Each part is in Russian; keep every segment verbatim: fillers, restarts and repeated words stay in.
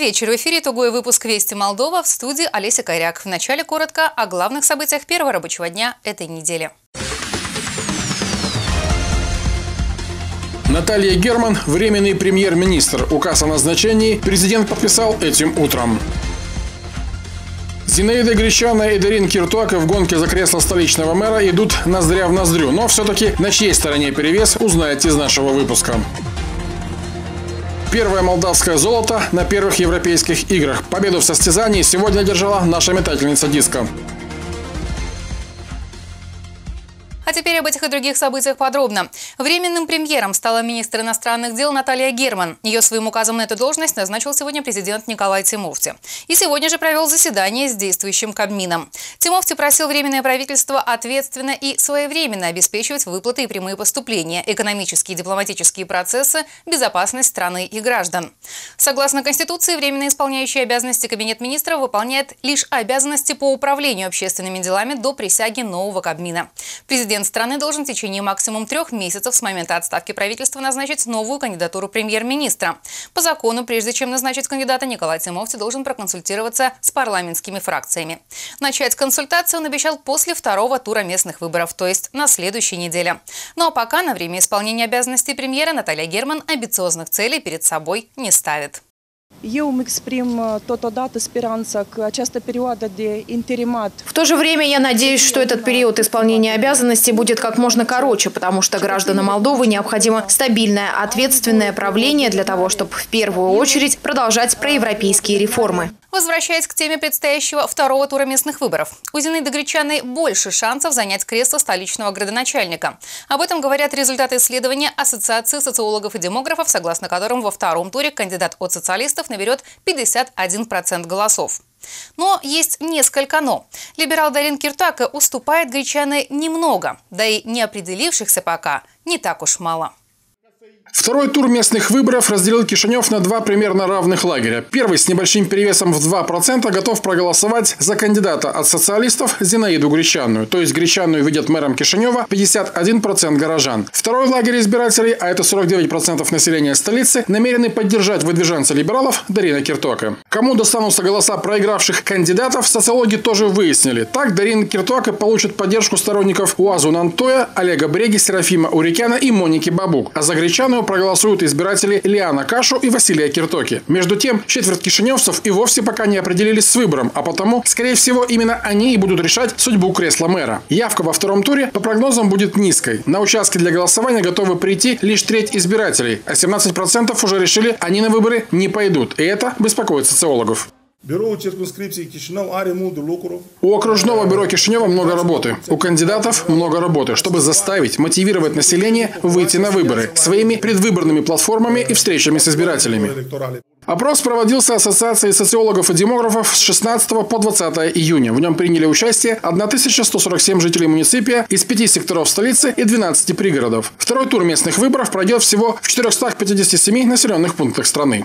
вечер. В эфире тугой выпуск «Вести Молдова», в студии Олеся Коряк. Вначале коротко о главных событиях первого рабочего дня этой недели. Наталья Герман – временный премьер-министр. Указ о назначении президент подписал этим утром. Зинаида Гречаная и Дарин Киртуаке в гонке за кресло столичного мэра идут ноздря в ноздрю. Но все-таки на чьей стороне перевес, узнаете из нашего выпуска. Первое молдавское золото на первых европейских играх. Победу в состязании сегодня одержала наша метательница диска. А теперь об этих и других событиях подробно. Временным премьером стала министр иностранных дел Наталья Герман. Ее своим указом на эту должность назначил сегодня президент Николай Тимофти. И сегодня же провел заседание с действующим Кабмином. Тимофти просил Временное правительство ответственно и своевременно обеспечивать выплаты и прямые поступления, экономические и дипломатические процессы, безопасность страны и граждан. Согласно Конституции, временно исполняющий обязанности Кабинет министров выполняет лишь обязанности по управлению общественными делами до присяги нового Кабмина. Президент страны должен в течение максимум трех месяцев с момента отставки правительства назначить новую кандидатуру премьер-министра. По закону, прежде чем назначить кандидата, Николай Тимофти должен проконсультироваться с парламентскими фракциями. Начать консультацию он обещал после второго тура местных выборов, то есть на следующей неделе. Ну а пока на время исполнения обязанностей премьера Наталья Герман амбициозных целей перед собой не ставит. В то же время я надеюсь, что этот период исполнения обязанностей будет как можно короче, потому что гражданам Молдовы необходимо стабильное, ответственное правление для того, чтобы в первую очередь продолжать проевропейские реформы. Возвращаясь к теме предстоящего второго тура местных выборов. У Зинаиды Гречаной больше шансов занять кресло столичного градоначальника. Об этом говорят результаты исследования Ассоциации социологов и демографов, согласно которым во втором туре кандидат от социалистов наберет пятьдесят один процент голосов. Но есть несколько «но». Либерал Дарин Киртуаке уступает Гречаной немного, да и не определившихся пока не так уж мало. Второй тур местных выборов разделил Кишинев на два примерно равных лагеря. Первый с небольшим перевесом в два процента готов проголосовать за кандидата от социалистов Зинаиду Гречаную. То есть Гречаную видят мэром Кишинева пятьдесят один процент горожан. Второй лагерь избирателей, а это сорок девять процентов населения столицы, намерены поддержать выдвиженца либералов Дарина Киртуаке. Кому достанутся голоса проигравших кандидатов, социологи тоже выяснили. Так Дарин Киртуаке получит поддержку сторонников Уазу Нантоя, Олега Бреги, Серафима Урикяна и Моники Бабук. А за Гречаную проголосуют избиратели Лиана Кашу и Василия Киртоки. Между тем, четверть кишиневцев и вовсе пока не определились с выбором, а потому, скорее всего, именно они и будут решать судьбу кресла мэра. Явка во втором туре, по прогнозам, будет низкой. На участке для голосования готовы прийти лишь треть избирателей, а семнадцать процентов уже решили, они на выборы не пойдут. И это беспокоит социологов. У окружного бюро Кишинева много работы. У кандидатов много работы, чтобы заставить, мотивировать население выйти на выборы своими предвыборными платформами и встречами с избирателями. Опрос проводился Ассоциацией социологов и демографов с шестнадцатого по двадцатое июня. В нем приняли участие тысяча сто сорок семь жителей муниципия из пяти секторов столицы и двенадцати пригородов. Второй тур местных выборов пройдет всего в четырёхстах пятидесяти семи населенных пунктах страны.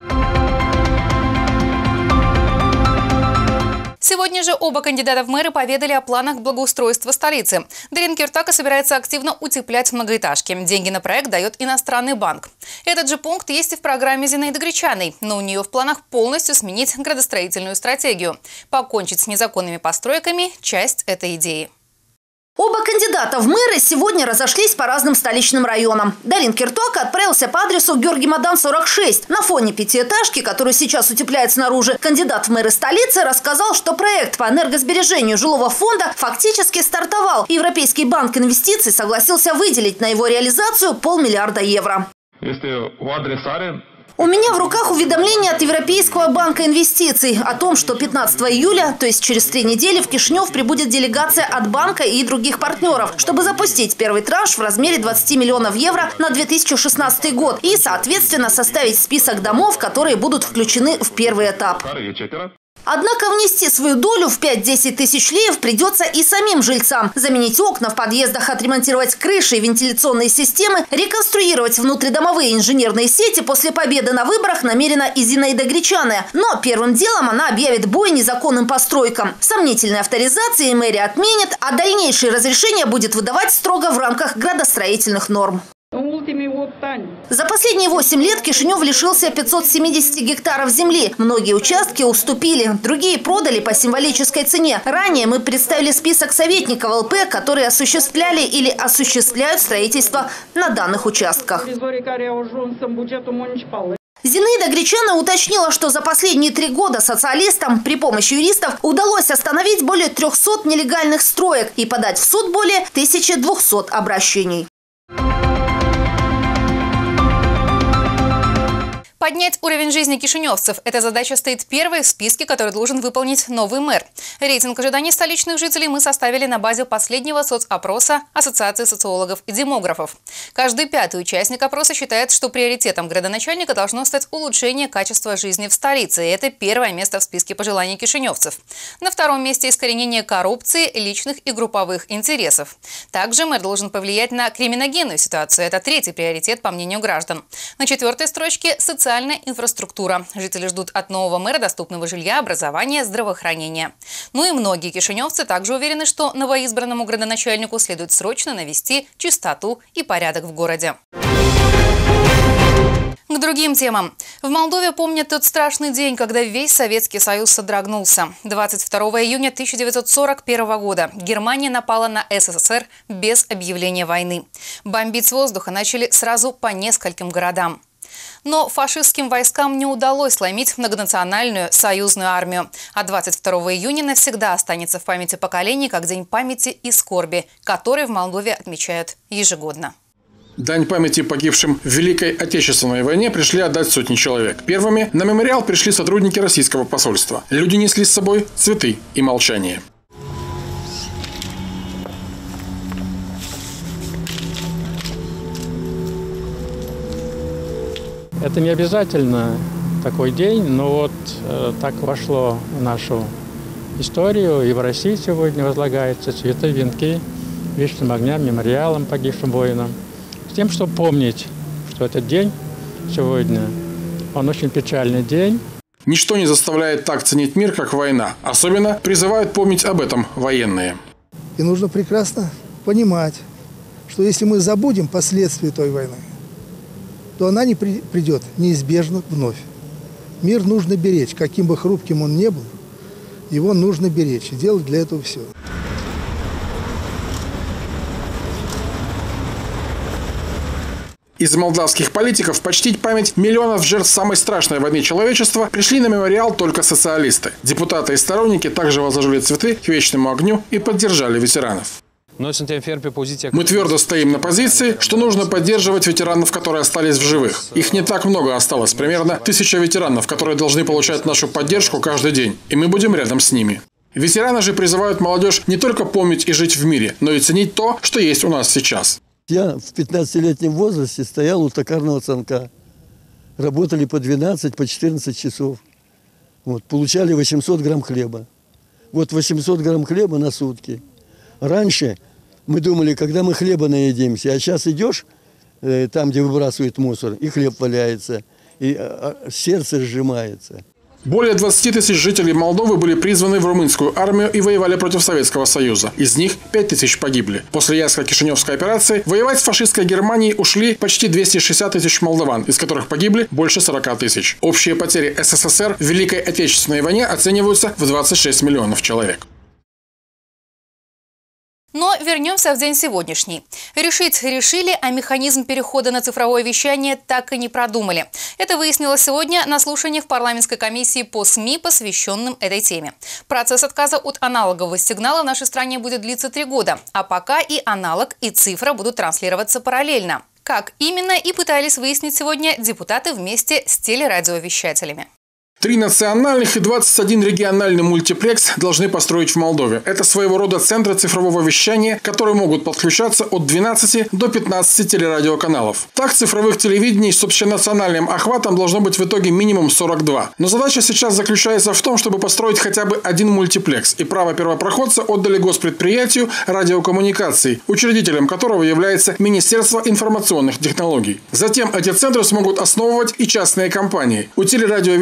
Сегодня же оба кандидата в мэры поведали о планах благоустройства столицы. Дарин Киртуаке собирается активно утеплять многоэтажки. Деньги на проект дает иностранный банк. Этот же пункт есть и в программе Зинаиды Гречаной, но у нее в планах полностью сменить градостроительную стратегию. Покончить с незаконными постройками – часть этой идеи. Оба кандидата в мэры сегодня разошлись по разным столичным районам. Дарин Киртуаке отправился по адресу Георгий Мадан, сорок шесть. На фоне пятиэтажки, которую сейчас утепляет снаружи, кандидат в мэры столицы рассказал, что проект по энергосбережению жилого фонда фактически стартовал. Европейский банк инвестиций согласился выделить на его реализацию полмиллиарда евро. Если у адреса... У меня в руках уведомление от Европейского банка инвестиций о том, что пятнадцатого июля, то есть через три недели, в Кишинев прибудет делегация от банка и других партнеров, чтобы запустить первый транш в размере двадцати миллионов евро на две тысячи шестнадцатый год и, соответственно, составить список домов, которые будут включены в первый этап. Однако внести свою долю в пять-десять тысяч леев придется и самим жильцам. Заменить окна в подъездах, отремонтировать крыши и вентиляционные системы, реконструировать внутридомовые инженерные сети после победы на выборах намерена и Зинаида Гречаная. Но первым делом она объявит бой незаконным постройкам. Сомнительные авторизации мэрия отменит, а дальнейшие разрешения будет выдавать строго в рамках градостроительных норм. За последние восемь лет Кишинев лишился пятисот семидесяти гектаров земли. Многие участки уступили, другие продали по символической цене. Ранее мы представили список советников эл пэ, которые осуществляли или осуществляют строительство на данных участках. Зинаида Гречана уточнила, что за последние три года социалистам при помощи юристов удалось остановить более трёхсот нелегальных строек и подать в суд более тысячи двухсот обращений. Поднять уровень жизни кишиневцев – эта задача стоит первой в списке, который должен выполнить новый мэр. Рейтинг ожиданий столичных жителей мы составили на базе последнего соцопроса Ассоциации социологов и демографов. Каждый пятый участник опроса считает, что приоритетом градоначальника должно стать улучшение качества жизни в столице. И это первое место в списке пожеланий кишиневцев. На втором месте искоренение коррупции, личных и групповых интересов. Также мэр должен повлиять на криминогенную ситуацию. Это третий приоритет, по мнению граждан. На четвертой строчке – социальная инфраструктура. Жители ждут от нового мэра доступного жилья, образования, здравоохранения. Ну и многие кишиневцы также уверены, что новоизбранному градоначальнику следует срочно навести чистоту и порядок в городе. К другим темам. В Молдове помнят тот страшный день, когда весь Советский Союз содрогнулся. двадцать второго июня тысяча девятьсот сорок первого года Германия напала на эс эс эс эр без объявления войны. Бомбить с воздуха начали сразу по нескольким городам. Но фашистским войскам не удалось сломить многонациональную союзную армию. А двадцать второго июня навсегда останется в памяти поколений как День памяти и скорби, который в Молдове отмечают ежегодно. Дань памяти погибшим в Великой Отечественной войне пришли отдать сотни человек. Первыми на мемориал пришли сотрудники российского посольства. Люди несли с собой цветы и молчание. Это не обязательно такой день, но вот э, так вошло в нашу историю. И в России сегодня возлагаются цветы, венки вечным огням, мемориалам погибшим воинам. С тем, чтобы помнить, что этот день сегодня, он очень печальный день. Ничто не заставляет так ценить мир, как война. Особенно призывают помнить об этом военные. И нужно прекрасно понимать, что если мы забудем последствия той войны, то она не при, придет неизбежно вновь. Мир нужно беречь, каким бы хрупким он ни был, его нужно беречь и делать для этого все. Из молдавских политиков почтить память миллионов жертв самой страшной войны человечества пришли на мемориал только социалисты. Депутаты и сторонники также возложили цветы к вечному огню и поддержали ветеранов. Мы твердо стоим на позиции, что нужно поддерживать ветеранов, которые остались в живых. Их не так много осталось, примерно тысяча ветеранов, которые должны получать нашу поддержку каждый день, и мы будем рядом с ними. Ветераны же призывают молодежь не только помнить и жить в мире, но и ценить то, что есть у нас сейчас. Я в пятнадцатилетнем возрасте стоял у токарного станка. Работали по двенадцать, по четырнадцать часов. Вот, получали восемьсот грамм хлеба. Вот восемьсот грамм хлеба на сутки. Раньше мы думали, когда мы хлеба наедимся, а сейчас идешь э, там, где выбрасывают мусор, и хлеб валяется, и а, а, сердце сжимается. Более двадцати тысяч жителей Молдовы были призваны в румынскую армию и воевали против Советского Союза. Из них пять тысяч погибли. После Яско-Кишиневской операции воевать с фашистской Германией ушли почти двести шестьдесят тысяч молдаван, из которых погибли больше сорока тысяч. Общие потери эс эс эс эр в Великой Отечественной войне оцениваются в двадцать шесть миллионов человек. Но вернемся в день сегодняшний. Решить решили, а механизм перехода на цифровое вещание так и не продумали. Это выяснилось сегодня на слушании в парламентской комиссии по СМИ, посвященным этой теме. Процесс отказа от аналогового сигнала в нашей стране будет длиться три года. А пока и аналог, и цифра будут транслироваться параллельно. Как именно, и пытались выяснить сегодня депутаты вместе с телерадиовещателями. Три национальных и двадцать один региональный мультиплекс должны построить в Молдове. Это своего рода центры цифрового вещания, которые могут подключаться от двенадцати до пятнадцати телерадиоканалов. Так, цифровых телевидений с общенациональным охватом должно быть в итоге минимум сорок два. Но задача сейчас заключается в том, чтобы построить хотя бы один мультиплекс. И право первопроходца отдали госпредприятию радиокоммуникаций, учредителем которого является Министерство информационных технологий. Затем эти центры смогут основывать и частные компании. У телерадиовещателей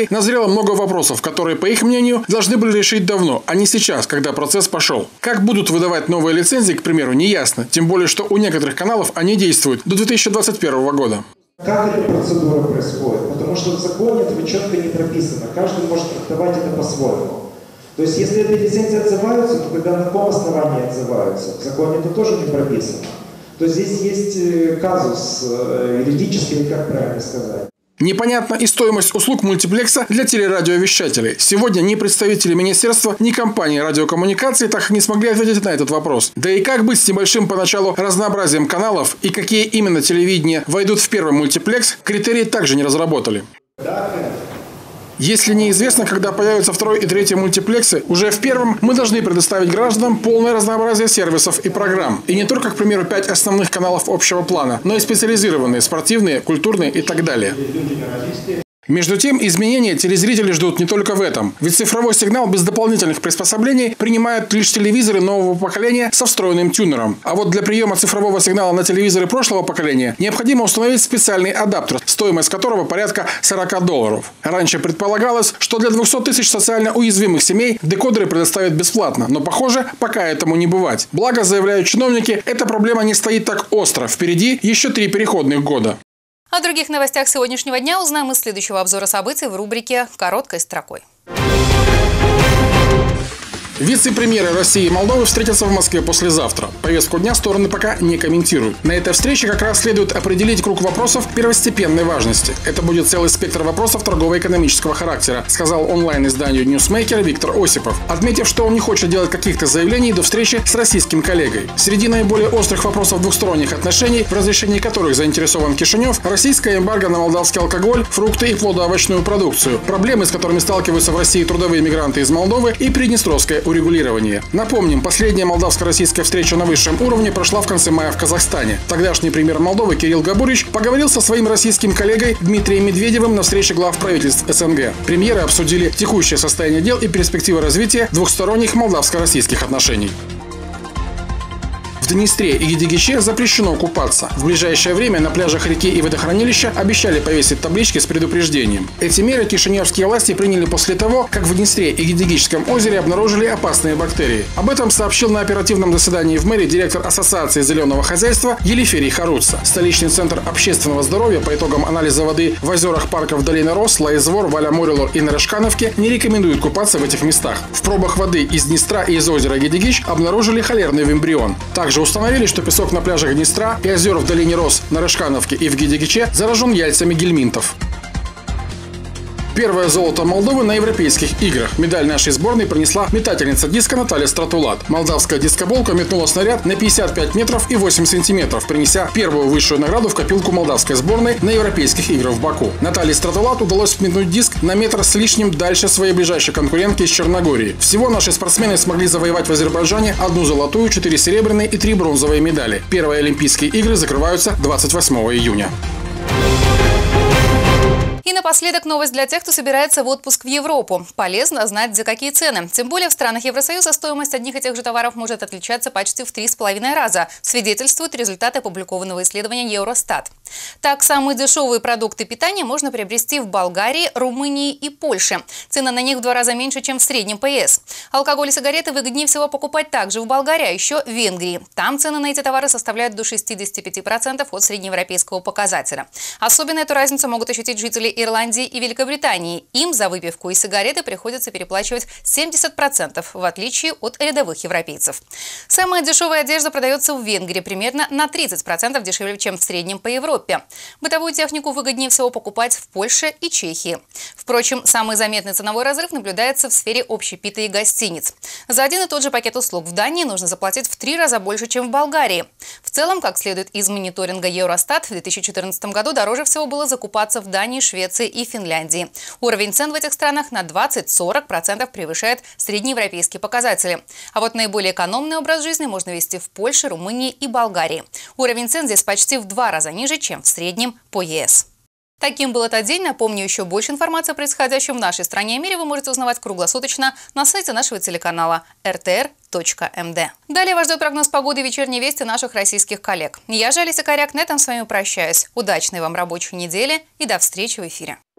зрителей назрело много вопросов, которые, по их мнению, должны были решить давно, а не сейчас, когда процесс пошел. Как будут выдавать новые лицензии, к примеру, не ясно. Тем более, что у некоторых каналов они действуют до две тысячи двадцать первого года. Как эта процедура происходит? Потому что в законе этого четко не прописано. Каждый может трактовать это по-своему. То есть, если эти лицензии отзываются, то когда на каком основании отзываются? В законе это тоже не прописано. То есть, здесь есть казус юридический, или как правильно сказать. Непонятна и стоимость услуг мультиплекса для телерадиовещателей. Сегодня ни представители министерства, ни компании радиокоммуникации так и не смогли ответить на этот вопрос. Да и как быть с небольшим поначалу разнообразием каналов и какие именно телевидения войдут в первый мультиплекс, критерии также не разработали. Если неизвестно, когда появятся второй и третий мультиплексы, уже в первом мы должны предоставить гражданам полное разнообразие сервисов и программ. И не только, к примеру, пять основных каналов общего плана, но и специализированные, спортивные, культурные и так далее. Между тем, изменения телезрители ждут не только в этом. Ведь цифровой сигнал без дополнительных приспособлений принимают лишь телевизоры нового поколения со встроенным тюнером. А вот для приема цифрового сигнала на телевизоры прошлого поколения необходимо установить специальный адаптер, стоимость которого порядка сорока долларов. Раньше предполагалось, что для двухсот тысяч социально уязвимых семей декодеры предоставят бесплатно. Но, похоже, пока этому не бывать. Благо, заявляют чиновники, эта проблема не стоит так остро. Впереди еще три переходных года. О других новостях сегодняшнего дня узнаем из следующего обзора событий в рубрике «Короткой строкой». Вице-премьеры России и Молдовы встретятся в Москве послезавтра. Повестку дня стороны пока не комментируют. На этой встрече как раз следует определить круг вопросов первостепенной важности. Это будет целый спектр вопросов торгово-экономического характера, сказал онлайн-изданию Newsmaker Виктор Осипов, отметив, что он не хочет делать каких-то заявлений до встречи с российским коллегой. Среди наиболее острых вопросов двухсторонних отношений, в разрешении которых заинтересован Кишинев, российская эмбарго на молдавский алкоголь, фрукты и плодоовощную продукцию, проблемы, с которыми сталкиваются в России трудовые мигранты из Молдовы и приднестровская урегулирование. Напомним, последняя молдавско-российская встреча на высшем уровне прошла в конце мая в Казахстане. Тогдашний премьер Молдовы Кирилл Габурич поговорил со своим российским коллегой Дмитрием Медведевым на встрече глав правительств СНГ. Премьеры обсудили текущее состояние дел и перспективы развития двухсторонних молдавско-российских отношений. В Днестре и Гедигиче запрещено купаться. В ближайшее время на пляжах реки и водохранилища обещали повесить таблички с предупреждением. Эти меры кишиневские власти приняли после того, как в Днестре и Гедигическом озере обнаружили опасные бактерии. Об этом сообщил на оперативном заседании в мэрии директор Ассоциации зеленого хозяйства Елиферий Харуца. Столичный центр общественного здоровья по итогам анализа воды в озерах парков Долина Рос, Лаизвор, Валя-Морилор и Нарышкановке не рекомендуют купаться в этих местах. В пробах воды из Днестра и из озера Гедигич обнаружили холерный вимбрион. Также установили, что песок на пляжах Днестра и озер в долине Рос, на Рышкановке и в Гедигиче заражен яльцами гельминтов. Первое золото Молдовы на Европейских играх. Медаль нашей сборной принесла метательница диска Наталья Стратулат. Молдавская дискоболка метнула снаряд на пятьдесят пять метров и восемь сантиметров, принеся первую высшую награду в копилку молдавской сборной на Европейских играх в Баку. Наталье Стратулат удалось вметнуть диск на метр с лишним дальше своей ближайшей конкурентки из Черногории. Всего наши спортсмены смогли завоевать в Азербайджане одну золотую, четыре серебряные и три бронзовые медали. Первые Олимпийские игры закрываются двадцать восьмого июня. И напоследок новость для тех, кто собирается в отпуск в Европу. Полезно знать, за какие цены. Тем более в странах Евросоюза стоимость одних и тех же товаров может отличаться почти в три с половиной раза, свидетельствуют результаты опубликованного исследования Евростат. Так, самые дешевые продукты питания можно приобрести в Болгарии, Румынии и Польше. Цены на них в два раза меньше, чем в среднем по ЕС. Алкоголь и сигареты выгоднее всего покупать также в Болгарии, а еще в Венгрии. Там цены на эти товары составляют до шестидесяти пяти процентов от среднеевропейского показателя. Особенно эту разницу могут ощутить жители Ирландии и Великобритании. Им за выпивку и сигареты приходится переплачивать семьдесят процентов, в отличие от рядовых европейцев. Самая дешевая одежда продается в Венгрии примерно на тридцать процентов дешевле, чем в среднем по Европе. Бытовую технику выгоднее всего покупать в Польше и Чехии. Впрочем, самый заметный ценовой разрыв наблюдается в сфере общепита и гостиниц. За один и тот же пакет услуг в Дании нужно заплатить в три раза больше, чем в Болгарии. В целом, как следует из мониторинга Евростат, в две тысячи четырнадцатом году дороже всего было закупаться в Дании, Швеции и Финляндии. Уровень цен в этих странах на двадцать-сорок процентов превышает среднеевропейские показатели. А вот наиболее экономный образ жизни можно вести в Польше, Румынии и Болгарии. Уровень цен здесь почти в два раза ниже, чем в среднем по ЕС. Таким был этот день. Напомню, еще больше информации о происходящем в нашей стране и мире вы можете узнавать круглосуточно на сайте нашего телеканала эр тэ эр точка эм дэ. Далее вас ждет прогноз погоды и вечерние вести наших российских коллег. Я же, Алиса Коряк, на этом с вами прощаюсь. Удачной вам рабочей недели и до встречи в эфире.